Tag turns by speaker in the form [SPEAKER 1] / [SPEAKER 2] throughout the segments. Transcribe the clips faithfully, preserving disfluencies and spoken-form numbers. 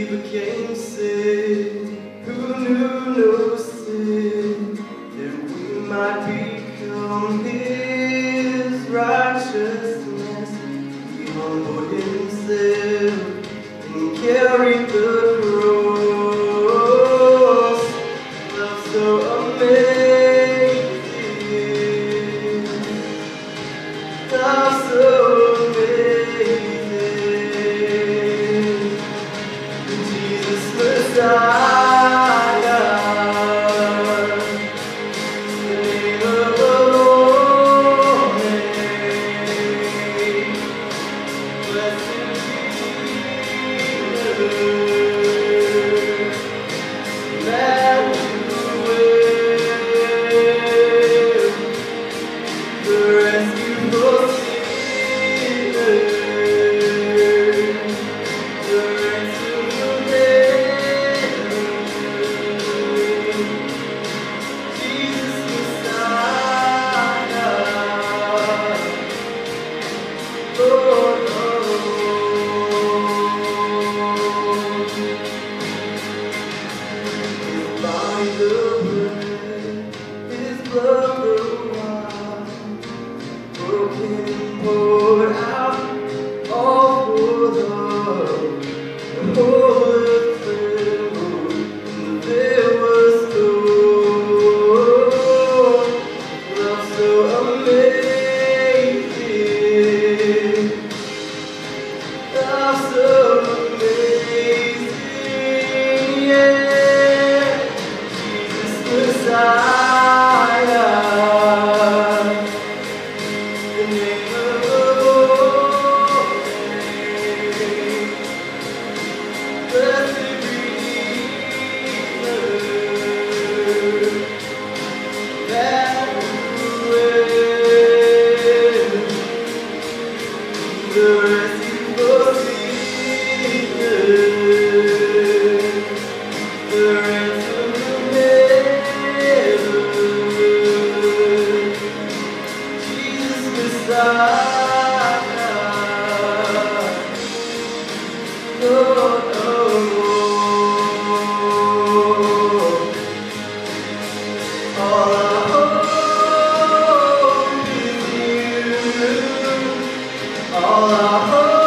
[SPEAKER 1] became sin, who knew no sin, that we might become His righteousness. He humbled Himself and carried the cross. Love so amazing, love so amazing, Jesus Messiah, the name of the Lord, blessed His blood the wine, broken, poured out, all for love. The whole earth trembled, and the veil was torn. Love so amazing, love so amazing, yeah. Messiah, the name of the Lord, blessed Redeemer, Emmanuel, the rescue for sinners, the ransom of heaven, Jesus Messiah, Lord of all. All our hope is you, all our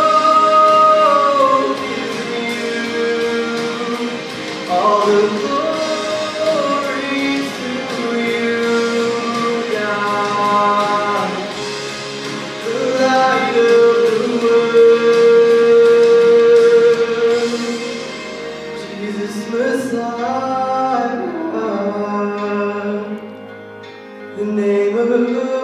[SPEAKER 1] hope is you, all the glory to you, God, the light of the world, Jesus Messiah, the name of the Lord.